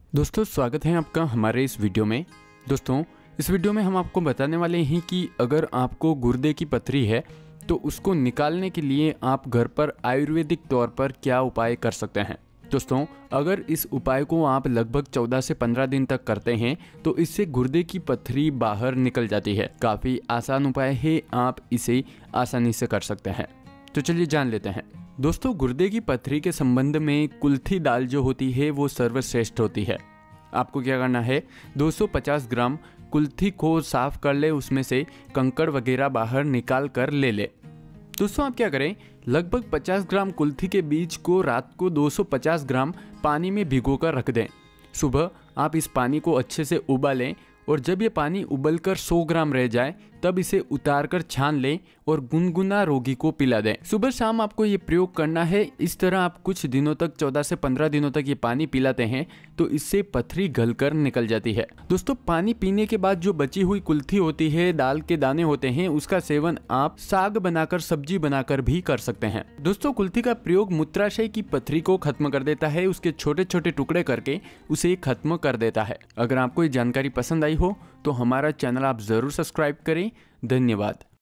दोस्तों स्वागत है आपका हमारे इस वीडियो में। दोस्तों इस वीडियो में हम आपको बताने वाले हैं कि अगर आपको गुर्दे की पथरी है तो उसको निकालने के लिए आप घर पर आयुर्वेदिक तौर पर क्या उपाय कर सकते हैं। दोस्तों अगर इस उपाय को आप लगभग 14 से 15 दिन तक करते हैं तो इससे गुर्दे की पथरी बाहर निकल जाती है। काफ़ी आसान उपाय है, आप इसे आसानी से कर सकते हैं। तो चलिए जान लेते हैं। दोस्तों गुर्दे की पथरी के संबंध में कुल्थी दाल जो होती है वो सर्वश्रेष्ठ होती है। आपको क्या करना है, 250 ग्राम कुल्थी को साफ कर ले, उसमें से कंकड़ वगैरह बाहर निकाल कर ले ले। दोस्तों आप क्या करें, लगभग 50 ग्राम कुल्थी के बीज को रात को 250 ग्राम पानी में भिगो कर रख दें। सुबह आप इस पानी को अच्छे से उबालें और जब ये पानी उबलकर 100 ग्राम रह जाए तब इसे उतार कर छान लें और गुनगुना रोगी को पिला दें। सुबह शाम आपको ये प्रयोग करना है। इस तरह आप कुछ दिनों तक 14 से 15 दिनों तक ये पानी पिलाते हैं तो इससे पथरी गलकर निकल जाती है। दोस्तों पानी पीने के बाद जो बची हुई कुल्थी होती है, दाल के दाने होते हैं, उसका सेवन आप साग बनाकर, सब्जी बनाकर भी कर सकते हैं। दोस्तों कुल्थी का प्रयोग मूत्राशय की पथरी को खत्म कर देता है, उसके छोटे छोटे टुकड़े करके उसे खत्म कर देता है। अगर आपको ये जानकारी पसंद आई हो तो हमारा चैनल आप जरूर सब्सक्राइब करें। धन्यवाद।